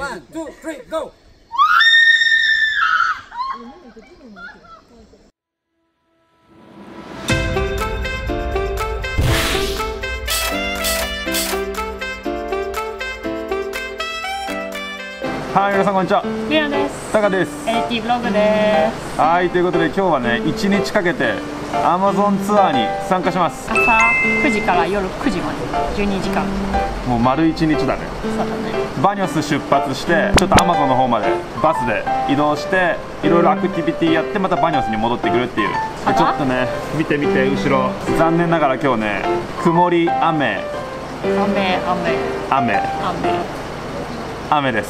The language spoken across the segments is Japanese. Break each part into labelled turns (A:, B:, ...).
A: 1、2、3、GO！
B: はい、皆さんこんにちは。
C: リナです。
B: タカです。
C: AT ブログです。
B: はい、ということで今日はね、1日かけて Amazon ツアーに参加します。
C: 朝9時から夜9時まで12時間。
B: もう丸1日だね。
C: そうだね。
B: バニョス出発して、ちょっと Amazon の方までバスで移動して、いろいろアクティビティやってまたバニョスに戻ってくるっていう。でちょっとね、見て見て後ろ。残念ながら今日ね、曇り雨です。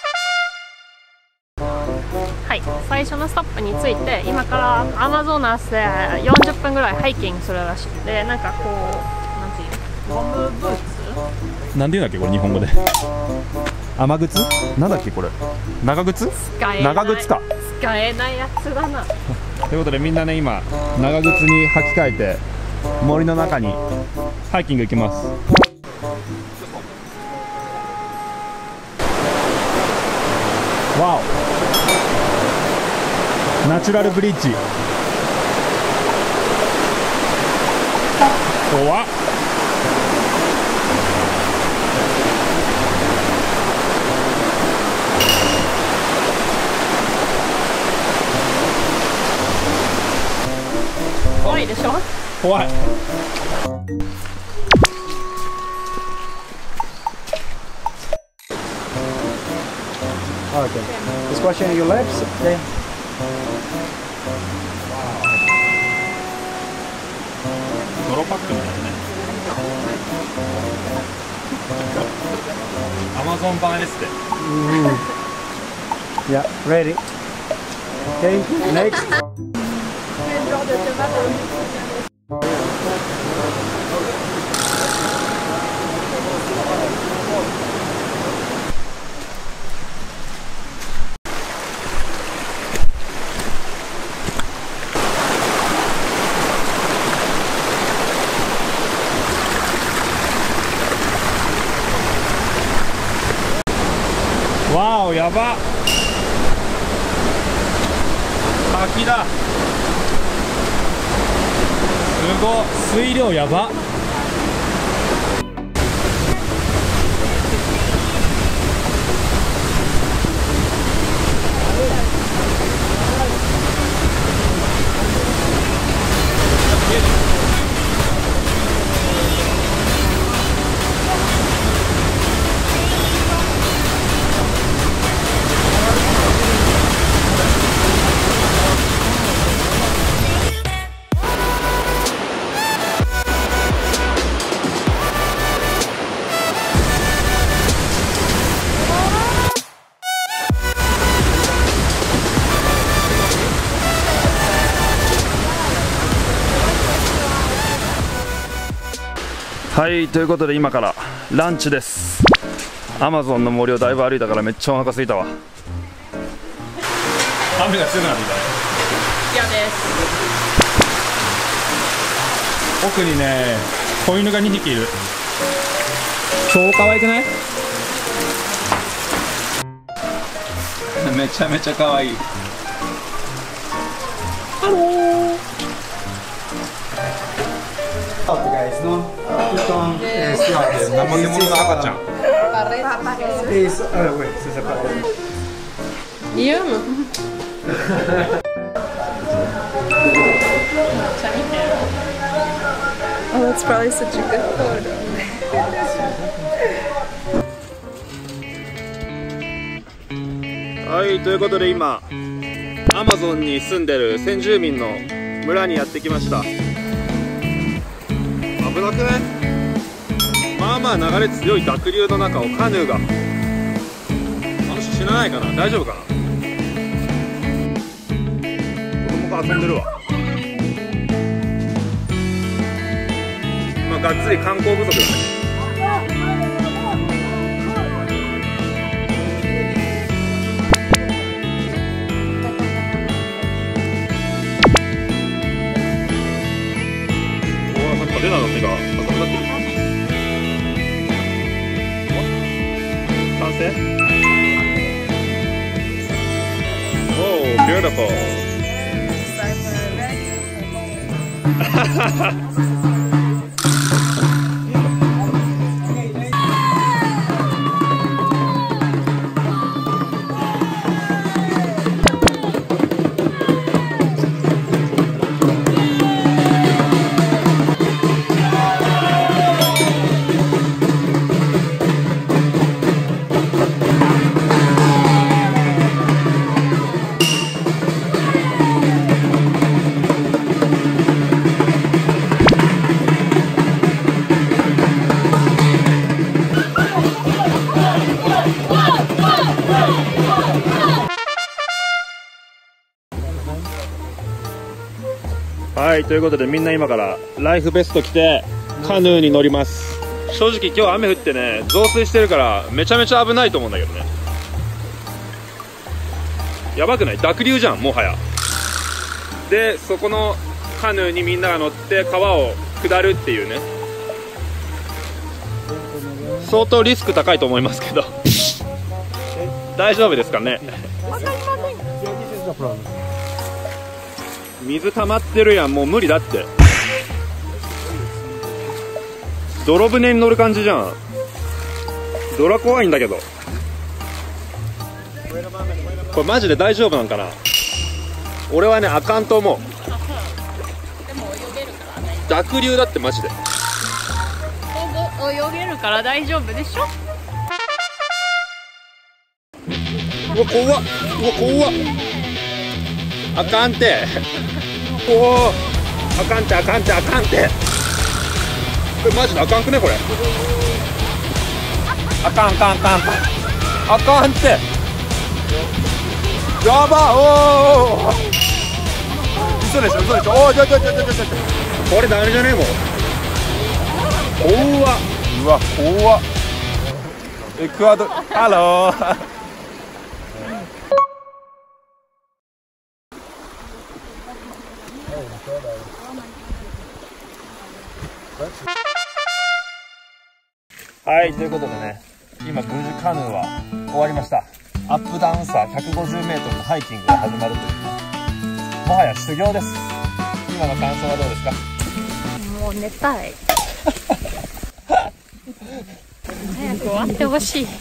C: はい、最初のストップについて今からアマゾナスで40分ぐらいハイキングするらしくて、なんかこうなんていうゴムブーツ
B: なんで言うんだっけこれ日本語で。雨靴？なんだっけこれ？長靴？長靴か。
C: 使えないやつだな。
B: ということでみんなね今長靴に履き替えて森の中にハイキング行きます。わお。ナチュラルブリッジ。怖っ。
C: 怖いでしょ。
B: 怖い。
A: Okay. Just washing your lips. Okay.
B: 泥パックみたいなね。アマゾンバーですって。
A: Yeah, ready. Okay, next.
B: わお、やば。滝だ。すごい、水量やば。はい、ということで今からランチです。アマゾンの森をだいぶ歩いたからめっちゃお腹空いたわ。雨が強くなってきたね。
C: 嫌です。
B: 奥にね、子犬が2匹いる。超可愛くない？めちゃめちゃ可愛い。ハロー。
A: Guys, no? Ito
B: Naman yung mga nakakachan.
A: is wait, c'est séparé.
C: Yum.
D: Oh, that's probably such a good photo.
B: はい、ということで今アマゾンに住んでる先住民の村にやってきました。危なくない？まあまあ流れ強い濁流の中をカヌーが。あの人死なないかな？大丈夫かな？子供が遊んでるわ。まあがっつり観光不足だね。派手なの目が赤くなってる。完成？ Beautiful. はい、ということでみんな今からライフベスト着てカヌーに乗ります。正直今日雨降ってね、増水してるからめちゃめちゃ危ないと思うんだけどね。やばくない？濁流じゃん、もはや。でそこのカヌーにみんなが乗って川を下るっていうね、相当リスク高いと思いますけど大丈夫ですかね。水溜まってるやん、もう無理だって。泥船に乗る感じじゃん。泥怖いんだけど、これマジで大丈夫なんかな。俺はね、あかんと思う。濁流だってマジで。
C: 泳げるから大丈夫でしょ。
B: うわ怖っ、うわ怖っ、あかんて。おお、あかんてあかんてあかんて。これマジであかんくねこれ。あかんあかんあかんあかんて。やば。おお、嘘でしょ嘘でしょ。おお、ちょこれダメじゃねえもん。怖っ、うわ怖っ。エクアドル、ハローはい、ということでね、今無事カヌーは終わりました。アップダウンサー 150m のハイキングが始まるという、もはや修行です。今の感想はどうですか？
C: もう寝たい早く終わってほしい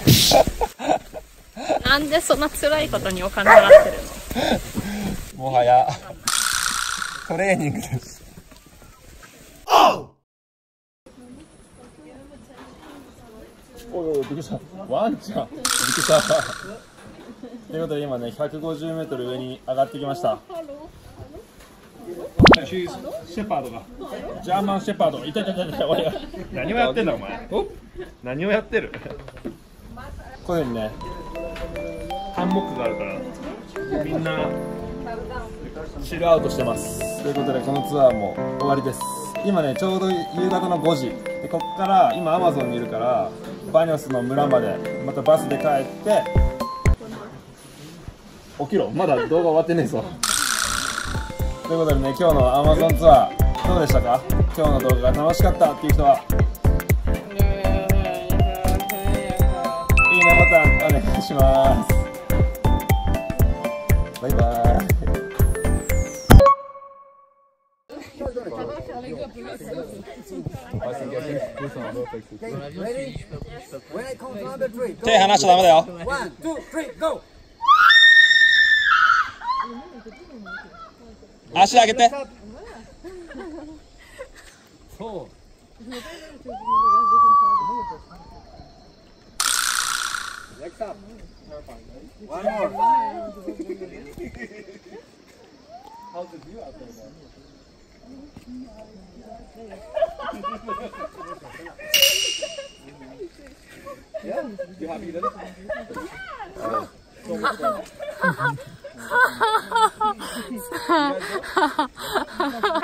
C: なんでそんな辛いことにお金払ってる
B: の？もはやトレーニングです。おいおい、びっくりした。ワンちゃん。びっくりした。ということで今ね、150m 上に上がってきました。シェパードが。ジャーマンシェパード。いたいたいたいた。おい、何をやってんだお前。何をやってる。これにね、ハンモックがあるからみんなチルアウトしてます。ということでこのツアーも終わりです。今ね、ちょうど夕方の5時で、こっから今アマゾンにいるからバニョスの村までまたバスで帰って起きろ、まだ動画終わってねえぞということでね、今日のアマゾンツアーどうでしたか？今日の動画が楽しかったっていう人はいいねボタンお願いします。バイバーイ。手離しちゃダメだよ。足上げて。そう。One more. How's the view out there? Yeah, you happy with it? Yeah.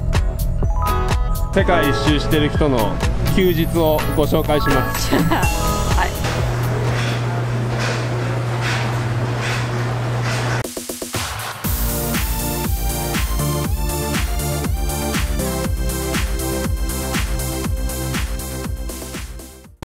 B: 世界一周してる人の休日をご紹介します